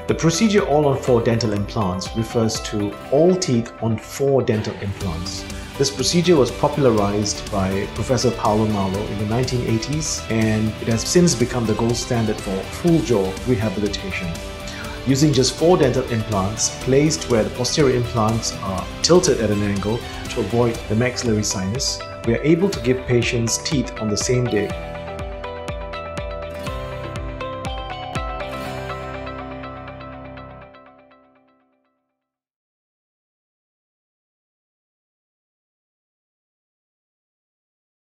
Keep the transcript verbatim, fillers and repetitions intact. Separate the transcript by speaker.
Speaker 1: The procedure all on four dental implants refers to all teeth on four dental implants. This procedure was popularized by Professor Paulo Malo in the nineteen eighties, and it has since become the gold standard for full jaw rehabilitation. Using just four dental implants placed where the posterior implants are tilted at an angle to avoid the maxillary sinus, we are able to give patients teeth on the same day.